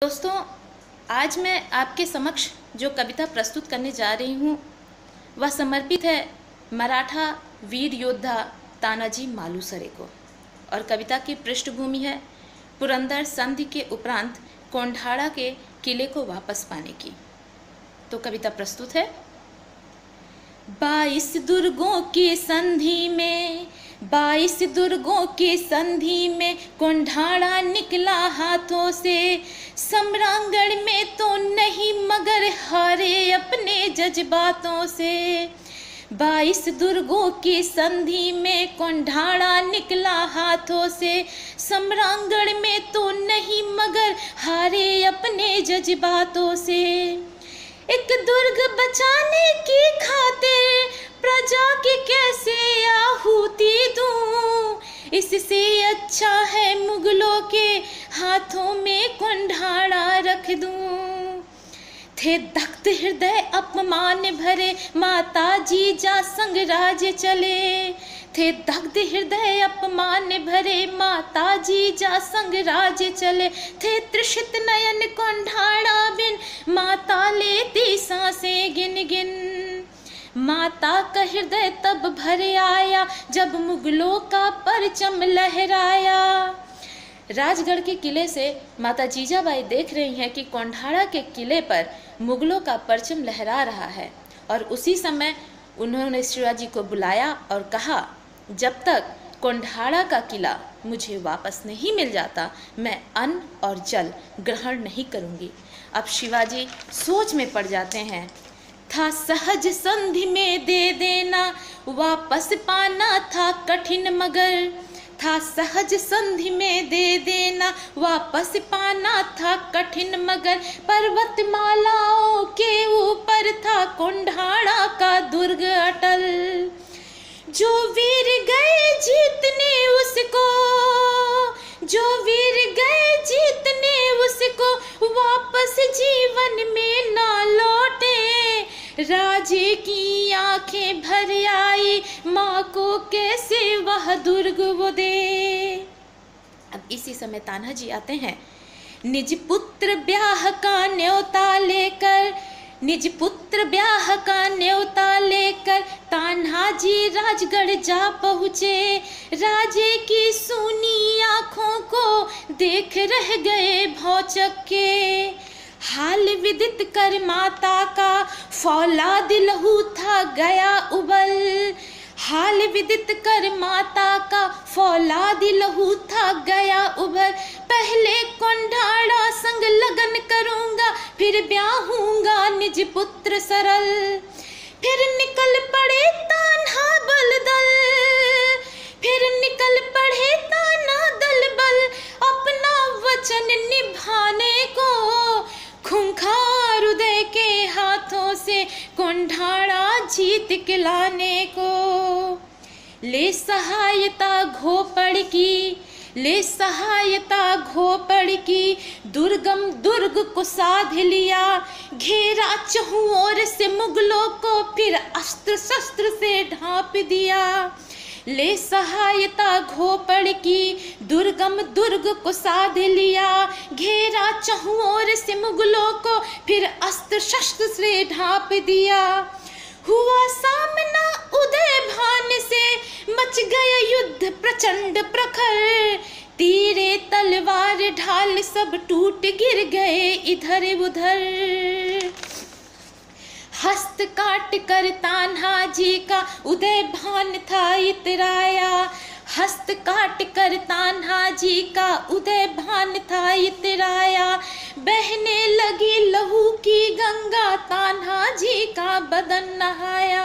दोस्तों, आज मैं आपके समक्ष जो कविता प्रस्तुत करने जा रही हूँ वह समर्पित है मराठा वीर योद्धा तानाजी मालुसरे को। और कविता की पृष्ठभूमि है पुरंदर संधि के उपरांत कोंढाड़ा के किले को वापस पाने की। तो कविता प्रस्तुत है। 22 दुर्गों की संधि में 22 दुर्गों की संधि में कोंढाड़ा निकला हाथों से। सम्रांगण में तो नहीं मगर हारे अपने जज्बातों से। 22 दुर्गों की संधि में कोंढाड़ा निकला हाथों से। सम्रांगण में तो नहीं मगर हारे अपने जज्बातों से। एक दुर्ग बचाने की खातिर प्रजा की कैसे आहुति दूं। इससे अच्छा है मुगलों के हाथों में कोंढाड़ा रख दूं। थे दग्ध हृदय अपमान भरे माता जीजा संग राज चले। थे दग्ध हृदय अपमान भरे माता जीजा संग राज चले। थे तृषित नयन कोंढाड़ा बिन माता लेती सांसें गिन गिन। माता का हृदय तब भर आया जब मुगलों का परचम लहराया। राजगढ़ के किले से माता जीजाबाई देख रही हैं कि कोंढाड़ा के किले पर मुगलों का परचम लहरा रहा है। और उसी समय उन्होंने शिवाजी को बुलाया और कहा, जब तक कोंढाड़ा का किला मुझे वापस नहीं मिल जाता मैं अन्न और जल ग्रहण नहीं करूंगी। अब शिवाजी सोच में पड़ जाते हैं। था सहज संधि में दे देना वापस पाना था कठिन मगर। था सहज संधि में दे देना वापस पाना था कठिन मगर। पर्वतमालाओं के ऊपर था कोंढाड़ा का दुर्ग अटल। जो वीर गए जीतने उसको, जो वीर गए जीतने उसको वापस जीवन में ना लौटे। राजे की आंखें भर आई माँ को कैसे वह दुर्ग वो दे। अब इसी समय तान्हा जी आते हैं। निज पुत्र ब्याह का न्योता लेकर, निज पुत्र ब्याह का न्योता लेकर तान्हा जी राजगढ़ जा पहुँचे। राजे की सूनी आँखों को देख रह गए भौचक्के। हाल विदित कर माता का फौलाद लहू था गया उबल। हाल विदित कर माता का फौलाद लहू था गया उबल। पहले कोंढाड़ा संग लगन करूंगा फिर ब्याहूंगा निज पुत्र सरल। फिर निकल पड़े तान्हा बल दल, फिर निकल पड़े तान्हा दल बल अपना वचन निभाने को। खूंखार उदय के हाथों से कोंढाड़ा जीत के लाने को। ले सहायता घोपड़ की, ले सहायता घोपड़ की। दुर्गम दुर्ग को साध लिया घेरा चहुं ओर से मुगलों को फिर अस्त्र शस्त्र से ढांप दिया। ले सहायता घोपड़ की दुर्गम दुर्ग को साध लिया घेरा चहुं ओर से मुगलों को फिर अस्त्र शस्त्र से ढांप दिया। हुआ सामना उदय भान से मच गया युद्ध प्रचंड प्रखर। तीरे तलवार ढाल सब टूट गिर गए इधर उधर। हस्त काट कर तान्हा जी का उदय भान था इतराया। हस्त काट कर तान्हा जी का उदय भान था इतराया। बहने लगी लहू की गंगा तान्हा जी का बदन नहाया।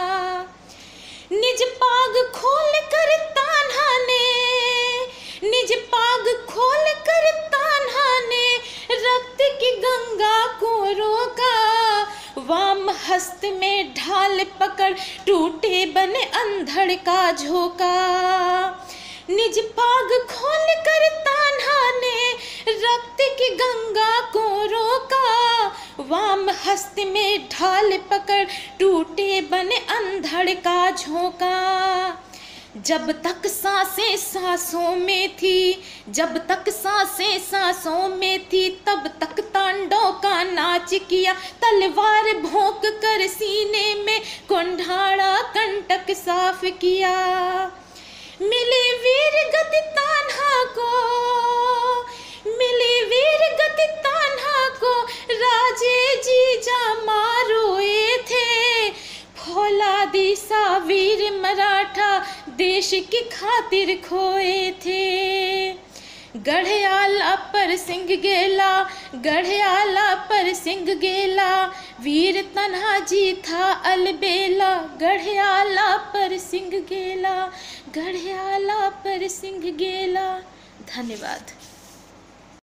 निज पाग खोल कर तान्हा ने, निज पाग खोल कर तान्हा ने रक्त की गंगा को रोका। वाम हस्त में ढाल पकड़ टूटे बने अंधड़ का झोंका। निज पाग खोल कर तान्हा ने रक्त की गंगा को रोका। वाम हस्त में ढाल पकड़ टूटे बने अंधड़ का झोंका। जब तक सांसें सांसों में थी, जब तक सांसें सांसों में थी तब तक तान वीरों का नाच किया, तलवार भोंक कर सीने में कुंठाड़ा कंटक साफ किया। मिली वीर गति तान्हा को, मिली वीर गति तान्हा को, राजे जीजा मारोए थे। फौलादी सा वीर मराठा देश की खातिर खोए थे। गढ़याला पर सिंह गेला, गढ़याला पर सिंह गेला, वीर तन्हाजी था अलबेला। गढ़याला पर सिंह गेला, गढ़याला पर सिंह गेला। धन्यवाद।